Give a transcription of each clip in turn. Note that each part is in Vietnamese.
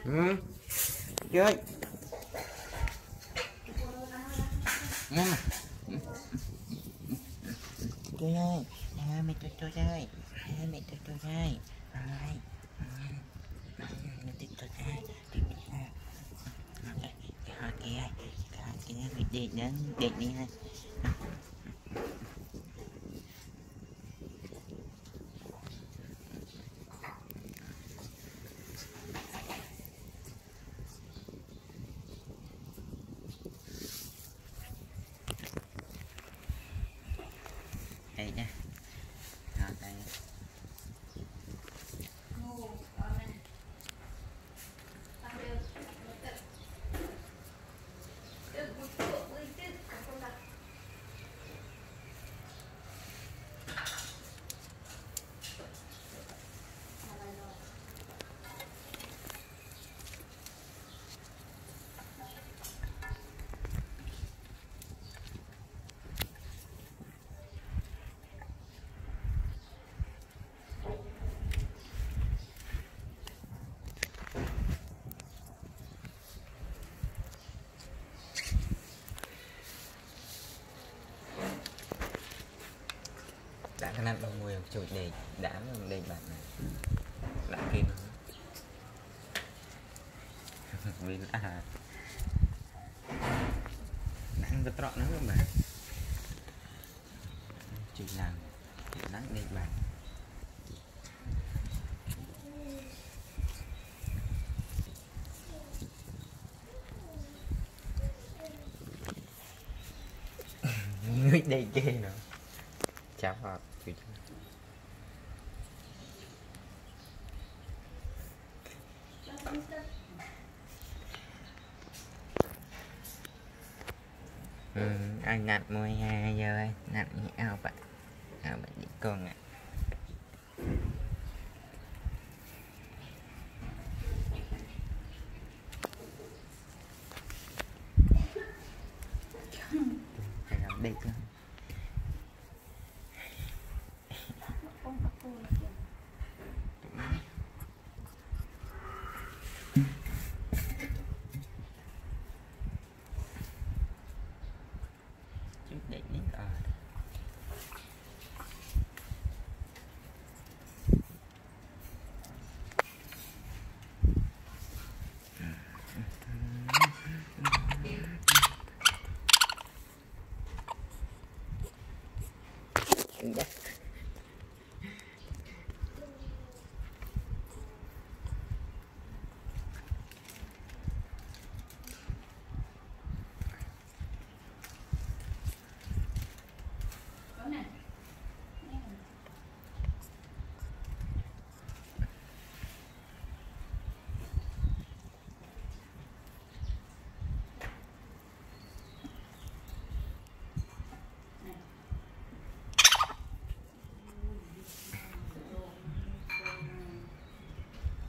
Ừ. Chơi nha. Chơi ơi, mẹ chơi chơi, mẹ chơi chơi, ai, mẹ chơi chơi kìa, đi đến đi đi ha. Đây nha, đây. Đã cái năm đồng mùi chuột để đám đây bạn này đã kim vì ăn cái trọ nó các bạn chỉ làm nắng đây bạn người đây kia nữa chào họ anh ngặt mùi giờ ngặt ao bạn đi con ạ. Đây cơ chút để đến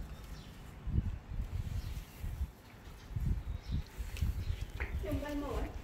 Hãy subscribe cho kênh Ghiền Mì Gõ để không bỏ lỡ